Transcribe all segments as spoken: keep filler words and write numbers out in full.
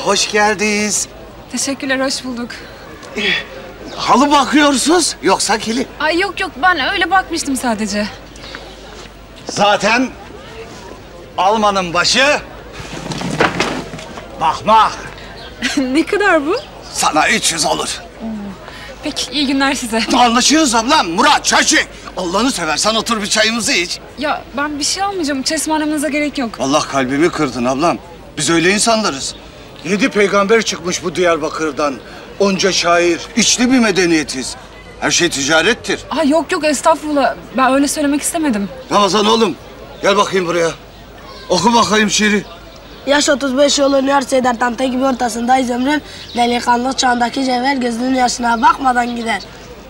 hoş geldiniz. Teşekkürler, hoş bulduk. Halı bakıyorsunuz yoksa kilim? Ay yok yok, ben öyle bakmıştım sadece. Zaten Alman'ın başı bakmak. Ne kadar bu? Sana üç yüz olur. Peki, iyi günler size. Anlaşıyoruz ablam. Murat çay çek. Allah'ını seversen otur bir çayımızı iç. Ya ben bir şey almayacağım, içerisine aramınıza gerek yok. Allah kalbimi kırdın ablam. Biz öyle insanlarız. Yedi peygamber çıkmış bu Diyarbakır'dan. Onca şair, içli bir medeniyetiz. Her şey ticarettir. Aa, yok yok, estağfurullah. Ben öyle söylemek istemedim. Ramazan oğlum, gel bakayım buraya. Oku bakayım şiiri. Yaş otuz beş yıl üniversiteden tante gibi ortasındayız ömrüm. Delikanlı çağındaki cevher gözünün yaşına bakmadan gider.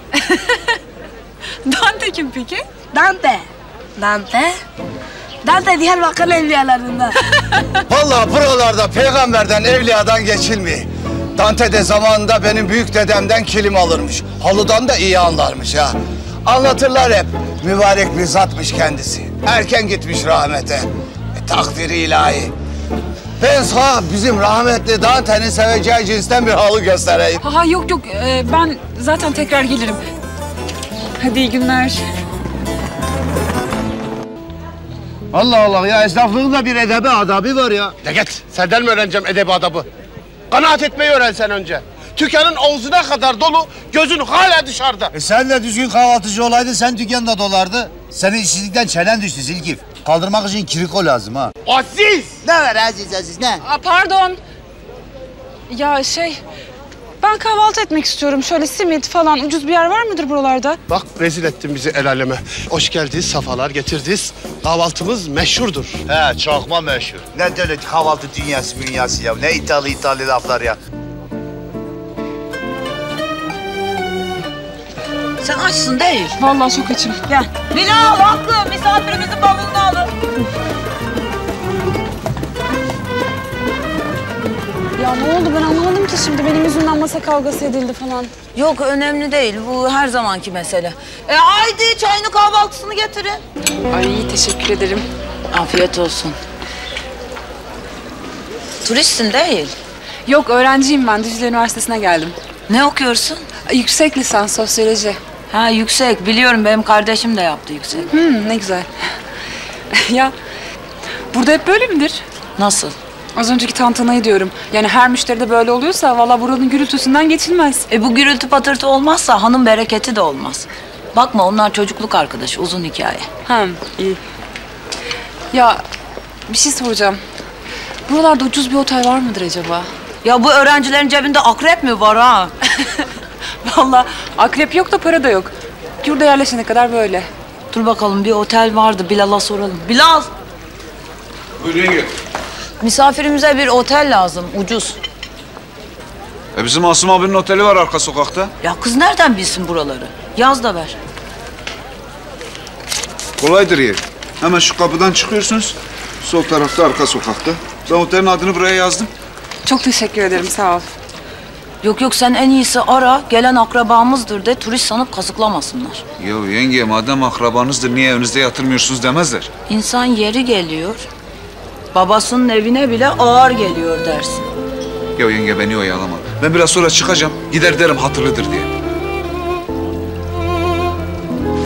Dante kim peki? Dante. Dante? Dante Diyarbakır evliyalarından. Vallahi buralarda peygamberden, evliyadan geçilmiyor. Dante de zamanında benim büyük dedemden kilim alırmış. Halıdan da iyi anlarmış ha. Anlatırlar hep. Mübarek bir zatmış kendisi. Erken gitmiş rahmete. E, takdiri ilahi. Ben sana bizim rahmetli Dante'nin seveceği cinsten bir halı göstereyim. Ha yok yok, ee, ben zaten tekrar gelirim. Hadi iyi günler. Allah Allah ya, esnaflığın da bir edebi adabı var ya. De git, senden mi öğreneceğim edebi adabı? Kanaat etmeyi öğren sen önce. Dükkanın ağzına kadar dolu, gözün hala dışarıda. E sen de düzgün kahvaltıcı olaydın, sen dükkanda dolardı. Senin işsizlikten çenen düştü Zilgif. Kaldırmak için kiriko lazım ha. Aziz! Ne var Aziz Aziz ne? Aa, pardon. Ya şey, ben kahvaltı etmek istiyorum. Şöyle simit falan, ucuz bir yer var mıdır buralarda? Bak rezil ettin bizi el aleme. Hoş geldiniz, safalar getirdiniz. Kahvaltımız meşhurdur. He, çakma meşhur. Ne böyle kahvaltı dünyası dünyası ya, ne İtalya İtalya laflar ya. Sen açsın değil. Vallahi çok açım. Gel. Bilal haklı. Misafirimizin bavulunu alın. Ya ne oldu, ben anlamadım ki şimdi. Benim yüzümden masa kavgası edildi falan. Yok önemli değil. Bu her zamanki mesele. E haydi çayını kahvaltısını getirin. Ay iyi, teşekkür ederim. Afiyet olsun. Turistsin değil. Yok, öğrenciyim ben. Dicle Üniversitesi'ne geldim. Ne okuyorsun? Yüksek lisans sosyoloji. Ha yüksek. Biliyorum benim kardeşim de yaptı yüksek. Hmm, ne güzel. Ya burada hep böyle midir? Nasıl? Az önceki tantanayı diyorum. Yani her müşteride böyle oluyorsa vallahi buranın gürültüsünden geçilmez. E bu gürültü patırtı olmazsa hanım bereketi de olmaz. Bakma onlar çocukluk arkadaşı. Uzun hikaye. Ha, iyi. Ya bir şey soracağım. Buralarda ucuz bir otel var mıdır acaba? Ya bu öğrencilerin cebinde akrep mi var ha? Vallahi akrep yok da para da yok. Yurda yerleşene kadar böyle. Dur bakalım bir otel vardı. Bilal'a soralım. Bilal! Buyurun yenge. Misafirimize bir otel lazım. Ucuz. E bizim Asım abinin oteli var arka sokakta. Ya kız nereden bilsin buraları? Yaz da ver. Kolaydır yer. Hemen şu kapıdan çıkıyorsunuz. Sol tarafta arka sokakta. Ben otelin adını buraya yazdım. Çok teşekkür ederim, sağ ol. Yok yok sen en iyisi ara. Gelen akrabamızdır de turist sanıp kazıklamasınlar. Ya yenge madem akrabanızdır niye evinizde yatırmıyorsunuz demezler. İnsan yeri geliyor. Babasının evine bile ağır geliyor dersin. Ya yenge beni oyalama. Ben biraz sonra çıkacağım. Gider derim hatırlıdır diye.